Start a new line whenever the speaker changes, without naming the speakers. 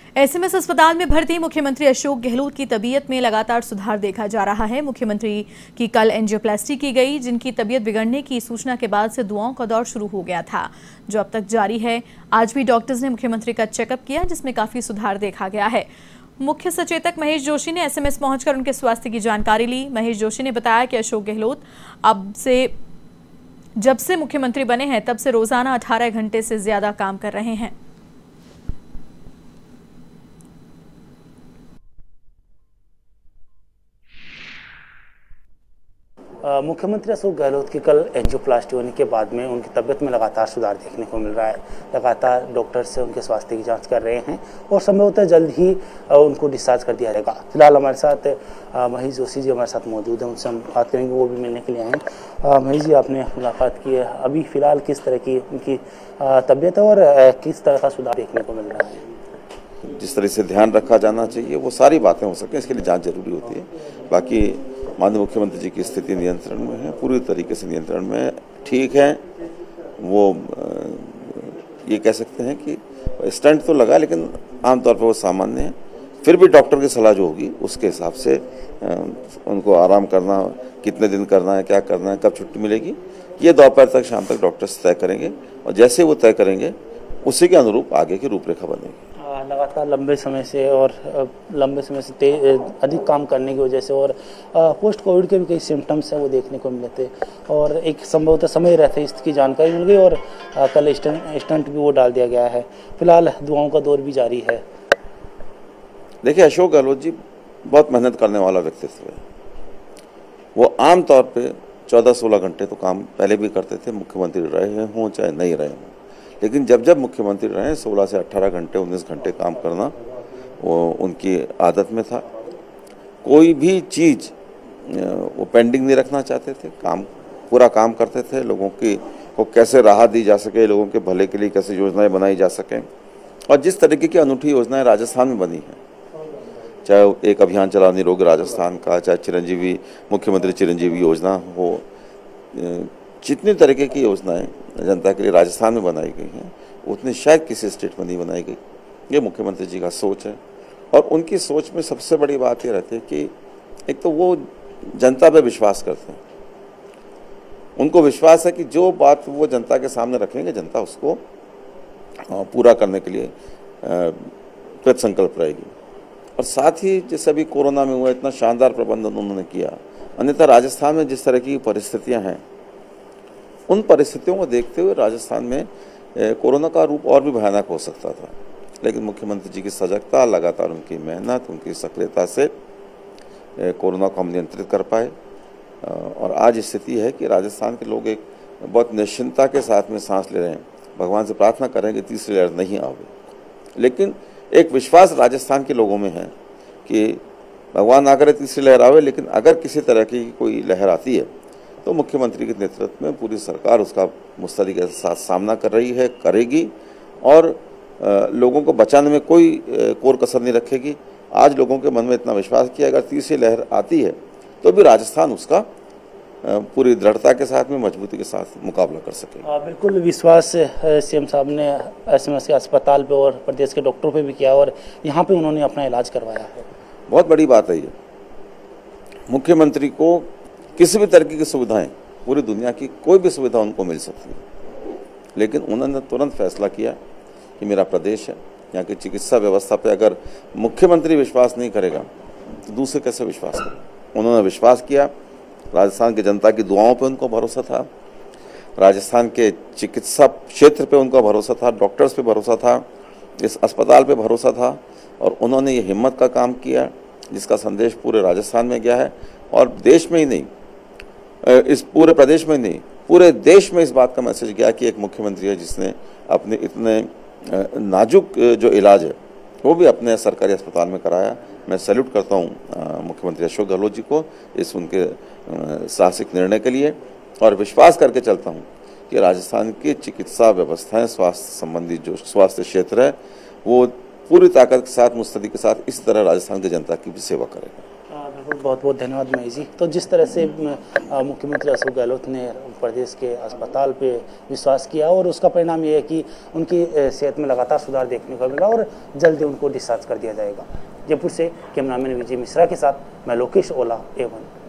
SMS अस्पताल में भर्ती मुख्यमंत्री अशोक गहलोत की तबीयत में लगातार सुधार देखा जा रहा है। मुख्यमंत्री की कल एंजियोप्लास्टी की गई, जिनकी तबीयत बिगड़ने की सूचना के बाद से दुआओं का दौर शुरू हो गया था, जो अब तक जारी है। आज भी डॉक्टर्स ने मुख्यमंत्री का चेकअप किया, जिसमें काफी सुधार देखा गया है। मुख्य सचेतक महेश जोशी ने एसएमएस पहुंचकर उनके स्वास्थ्य की जानकारी ली। महेश जोशी ने बताया कि अशोक गहलोत जब से मुख्यमंत्री बने हैं तब से रोजाना 18 घंटे से ज्यादा काम कर रहे हैं।
मुख्यमंत्री अशोक गहलोत की कल एंजियोप्लास्टी होने के बाद में उनकी तबीयत में लगातार सुधार देखने को मिल रहा है। लगातार डॉक्टर से उनके स्वास्थ्य की जांच कर रहे हैं और संभवतः जल्द ही उनको डिस्चार्ज कर दिया जाएगा। फिलहाल हमारे साथ महेश जोशी जी हमारे साथ मौजूद हैं, उनसे हम बात करेंगे, वो भी मिलने के लिए आए हैं। महेश जी, आपने मुलाकात की है, अभी फिलहाल किस तरह की उनकी तबीयत है और किस तरह का सुधार देखने को मिल रहा है?
जिस तरह से ध्यान रखा जाना चाहिए वो सारी बातें हो सकें, इसके लिए जाँच जरूरी होती है। बाकी माननीय मुख्यमंत्री जी की स्थिति नियंत्रण में है, पूरी तरीके से नियंत्रण में ठीक है। वो ये कह सकते हैं कि स्टंट तो लगा, लेकिन आमतौर पर वो सामान्य है। फिर भी डॉक्टर की सलाह जो होगी उसके हिसाब से उनको आराम करना, कितने दिन करना है, क्या करना है, कब छुट्टी मिलेगी, ये दोपहर तक शाम तक डॉक्टर्स तय करेंगे और जैसे वो तय करेंगे उसी के अनुरूप आगे की रूपरेखा बनेगी।
लगातार लंबे समय से अधिक काम करने की वजह से और पोस्ट कोविड के भी कई सिम्टम्स हैं वो देखने को मिले थे और एक संभवतः समय रहते इसकी जानकारी मिल गई और कल स्टंट भी वो डाल दिया गया है। फिलहाल दुआओं का दौर भी जारी है।
देखिए, अशोक गहलोत जी बहुत मेहनत करने वाला व्यक्तित्व है। वो आमतौर पे 14-16 घंटे तो काम पहले भी करते थे, मुख्यमंत्री रहे हों चाहे नहीं रहे हों, लेकिन जब मुख्यमंत्री रहे 16 से 18 घंटे 19 घंटे काम करना वो उनकी आदत में था। कोई भी चीज़ वो पेंडिंग नहीं रखना चाहते थे, पूरा काम करते थे। लोगों को कैसे राहत दी जा सके, लोगों के भले के लिए कैसे योजनाएं बनाई जा सकें, और जिस तरीके की अनूठी योजनाएं राजस्थान में बनी हैं, चाहे एक अभियान चला निरोग राजस्थान का, चाहे मुख्यमंत्री चिरंजीवी योजना हो, जितनी तरीके की योजनाएं जनता के लिए राजस्थान में बनाई गई हैं उतनी शायद किसी स्टेट में नहीं बनाई गई। ये मुख्यमंत्री जी का सोच है और उनकी सोच में सबसे बड़ी बात ये रहती है कि एक तो वो जनता पे विश्वास करते हैं। उनको विश्वास है कि जो बात वो जनता के सामने रखेंगे जनता उसको पूरा करने के लिए कृत संकल्प रहेगी। और साथ ही जैसे अभी कोरोना में हुआ, इतना शानदार प्रबंधन उन्होंने किया। अन्यथा राजस्थान में जिस तरह की परिस्थितियाँ हैं, उन परिस्थितियों को देखते हुए राजस्थान में कोरोना का रूप और भी भयानक हो सकता था, लेकिन मुख्यमंत्री जी की सजगता, लगातार उनकी मेहनत, उनकी सक्रियता से कोरोना को हम नियंत्रित कर पाए। और आज स्थिति है कि राजस्थान के लोग एक बहुत निश्चिंतता के साथ में सांस ले रहे हैं। भगवान से प्रार्थना करें कि तीसरी लहर नहीं आवे, लेकिन एक विश्वास राजस्थान के लोगों में है कि भगवान ना करे तीसरी लहर आवे, लेकिन अगर किसी तरह की कोई लहर आती है तो मुख्यमंत्री के नेतृत्व में पूरी सरकार उसका मुस्तैदी के साथ सामना कर रही है, करेगी और लोगों को बचाने में कोई कोर कसर नहीं रखेगी। आज लोगों के मन में इतना विश्वास किया अगर तीसरी लहर आती है तो भी राजस्थान उसका पूरी दृढ़ता के साथ में, मजबूती के साथ मुकाबला कर सके।
बिल्कुल विश्वास सीएम साहब ने एसएमएस के अस्पताल पे और प्रदेश के डॉक्टरों पे भी किया और यहाँ पे उन्होंने अपना इलाज करवाया है।
बहुत बड़ी बात है ये। मुख्यमंत्री को किसी भी तरीके की सुविधाएं, पूरी दुनिया की कोई भी सुविधा उनको मिल सकती है, लेकिन उन्होंने तुरंत फैसला किया कि मेरा प्रदेश है, यहाँ की चिकित्सा व्यवस्था पे अगर मुख्यमंत्री विश्वास नहीं करेगा तो दूसरे कैसे विश्वास करें। उन्होंने विश्वास किया। राजस्थान की जनता की दुआओं पे उनको भरोसा था, राजस्थान के चिकित्सा क्षेत्र पे उनको भरोसा था, डॉक्टर्स पे भरोसा था, इस अस्पताल पे भरोसा था और उन्होंने ये हिम्मत का काम किया जिसका संदेश पूरे राजस्थान में गया है और देश में ही नहीं, इस पूरे प्रदेश में नहीं, पूरे देश में इस बात का मैसेज गया कि एक मुख्यमंत्री है जिसने अपने इतने नाजुक जो इलाज है वो भी अपने सरकारी अस्पताल में कराया। मैं सैल्यूट करता हूँ मुख्यमंत्री अशोक गहलोत जी को इस उनके साहसिक निर्णय के लिए और विश्वास करके चलता हूँ कि राजस्थान की चिकित्सा व्यवस्थाएं, स्वास्थ्य संबंधी जो स्वास्थ्य क्षेत्र है वो पूरी ताकत के साथ, मुस्तैदी के साथ इसी तरह राजस्थान की जनता की भी सेवा करेगा।
बहुत बहुत धन्यवाद महेश जी। तो जिस तरह से मुख्यमंत्री अशोक गहलोत ने प्रदेश के अस्पताल पे विश्वास किया और उसका परिणाम ये है कि उनकी सेहत में लगातार सुधार देखने को मिला और जल्दी उनको डिस्चार्ज कर दिया जाएगा। जयपुर से कैमरामैन विजय मिश्रा के साथ मैं लोकेश ओला, A1।